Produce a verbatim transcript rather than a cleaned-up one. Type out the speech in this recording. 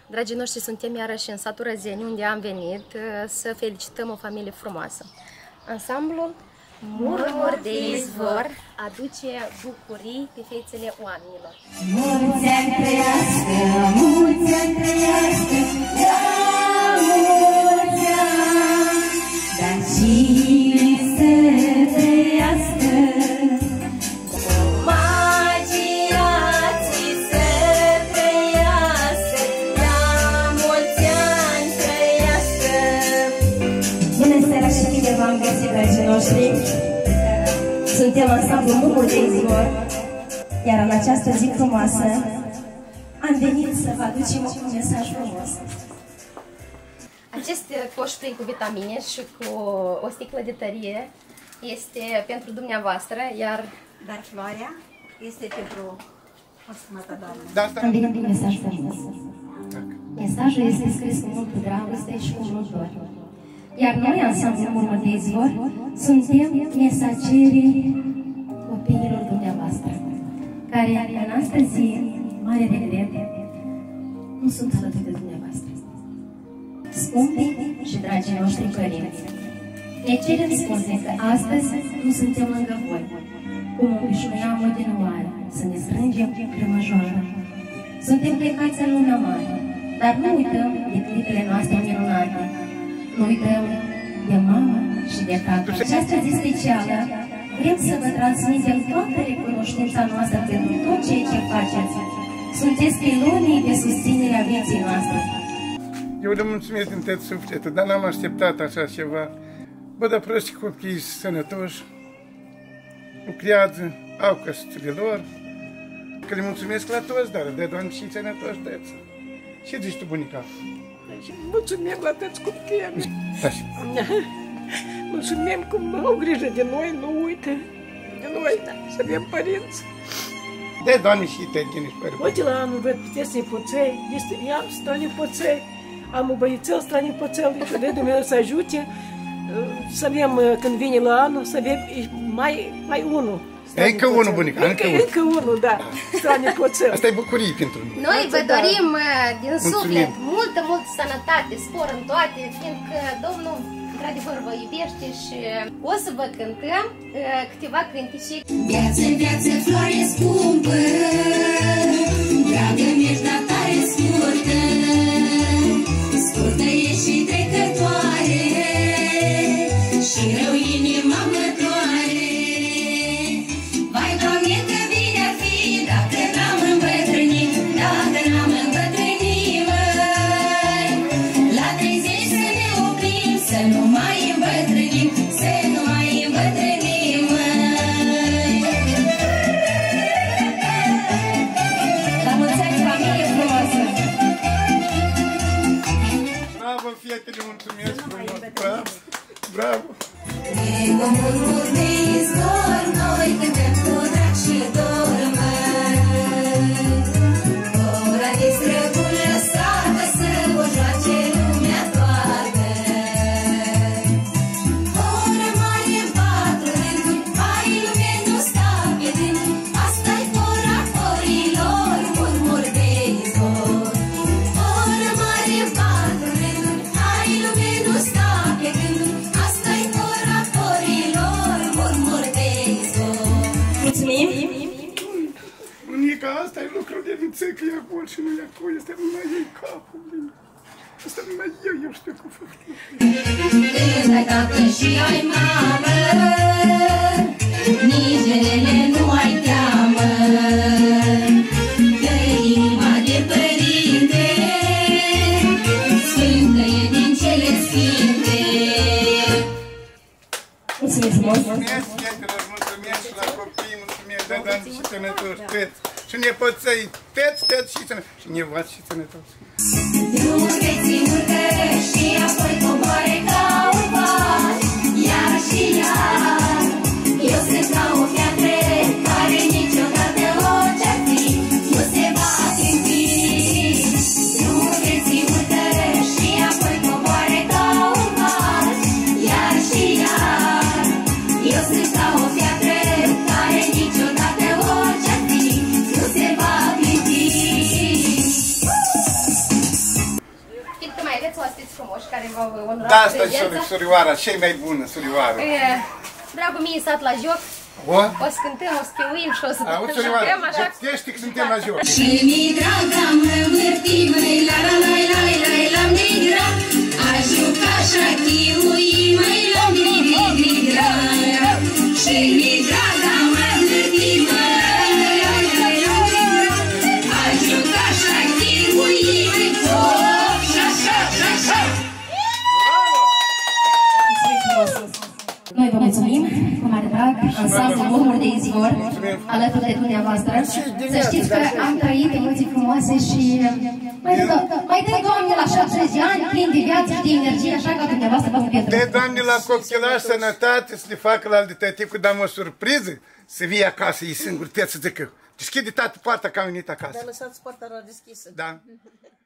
Dragii noștri, suntem iarăși în satul Răzeni, unde am venit să felicităm o familie frumoasă. Ansamblul Murmur de Izvor aduce bucurii pe fețele oamenilor. Mulți ani trăiască, mulți ani trăiască, la mulți ani, dar cine să trăiască? Magiații să trăiască, la mulți ani trăiască. Bună seara și bine v-am găsit, dragii noștri! Suntem ansamblul Murmur de Izvor, iar în această zi frumoasă am venit să vă aducem un mesaj frumos. Acest coș plin cu vitamine și cu o sticlă de tărie este pentru dumneavoastră, iar... Dar floarea este pentru o stimată doamnă. Am venit cu un mesaj frumos. Mesajul este scris cu multă dragoste și cu mult dor. Iar noi, ansamblul Murmur de Izvor, suntem mesagerii copiilor dumneavoastră, care în astăzi zi, mare regret, nu sunt alături de dumneavoastră. Scumpii și dragii noștri părinți, ne cerem scuze că astăzi nu suntem lângă voi, cum obișnuiam odinioară, să ne strângem grămăjoară. Suntem plecați în lumea mare, dar nu uităm de clipele noastre minunate. Nu uităm de mamă și de tată. Această zi specială vrem să vă transmitem toată recunoștința noastră pentru tot ceea ce faceți. Sunteți pilonii de susținere a vieții noastre. Eu le mulțumesc din tot sufletul, dar n-am așteptat așa ceva. Bă, dar proști copii sănătoși, lucrează, au căsuțele lor, că le mulțumesc la toți, dar de Doamne și sănătoși dăți. Ce zici tu, bunica? Mulțumim la toți copiii. Mulțumim cum au grijă de noi, nu uită de noi, să avem părinți. De Doamne și tăi, nici părere. Uite la anul văd puteți nepoței, este ea strănepoței, am un băiețel strănepoțel, și de Dumnezeu să ajute, să avem, când vine la anul, să avem mai, mai unul. Încă unul, bunica, încă unul. Încă unul, da, strănepoțel. Asta e bucurie pentru noi. Noi vă dorim din suflet multă, multă sănătate, spor în toate, fiindcă Domnul într-adevăr vă iubește și o să vă cântăm câteva cântece. Viață, viață, floare scumpă, dragă mi-ești, dar tare scurtă, scurtă e și trecătoare, și rău inima mă doare. Vai, Doamne, că bine ar fi dacă n-am îmbătrânit, dacă n-am îmbătrânit, măi. La treizeci să ne oprim, să nu mai îmbătrânim, să nu mai îmbătrânim, măi. La mulți ani, familie frumoasă! Bravo, fietele, mulțumesc frumos, bravo, bravo! De Murmur de Izvor, noi cântăm cu drag și dor, măi. Ora de străbun lăsată să o joace lumea toată. Ora mare în patru rânduri, hai lume nu sta pe gânduri, asta-i ora corilor, Murmur de Izvor. Ora mare în patru rânduri, hai lume nu sta pe gânduri, asta-i ora corilor, Murmur de Izvor. Mulțumim! Bunica, asta e lucru de vițecă, e acolo și nu e acolo, este numai ei capul. Asta numai eu, eu știu cum fac. Când ai tată și ai mamă, nici ele nu ai teamă, că inima de părinte sfântă e din cele sfinte. Mulțumim frumos! Mulțumesc, fietelor, mulțumesc și la copii, mulțumesc, de Doamne și sănătoși, tăți. Și nepoței, tăți, tăți și sănătoși. Și nevați și sănătoși. Drumul vieții urcă și apoi coboare ca un val, iar și iar. Eu sunt ca o piatră care niciodată orice-ar fi nu se va schimbi. Drumul vieții urcă și apoi coboare ca un val, iar și iar. Eu sunt ca o piatră care niciodată orice-ar fi nu se va schimbi. aveți oaspeți frumoși care v-au onorat Da, asta prezența. e surioara, cea mai bună surioară. E, Dragul mie, sat la joc. O? O să cântăm, o să piuim și o să Auzi, surioară, jucăm așa. gătește că suntem la joc. Și mi draga mă vârti, măi, la la la la la la la la aș juca șachiui, măi, la mi la la și mi draga mă vârti, măi, la la la la la aș juca șachiui, măi, hop, și așa, și așa. Noi vă mulțumim, cu mare drag, ansamblu Murmuri de Izvor, alături de dumneavoastră. Să știți că am trăit emoții frumoase și mai dă, mai dă Doamne, la șaptezeci de ani, plin de viață și de energie, așa ca dumneavoastră vă pentru. De Doamne la copilaj sănătate, să le facă la de tăticul, dar o surpriză, să vii acasă, ei singur, te să zică, deschide tată poarta că am venit acasă. Dar lăsați poarta deschisă. Da.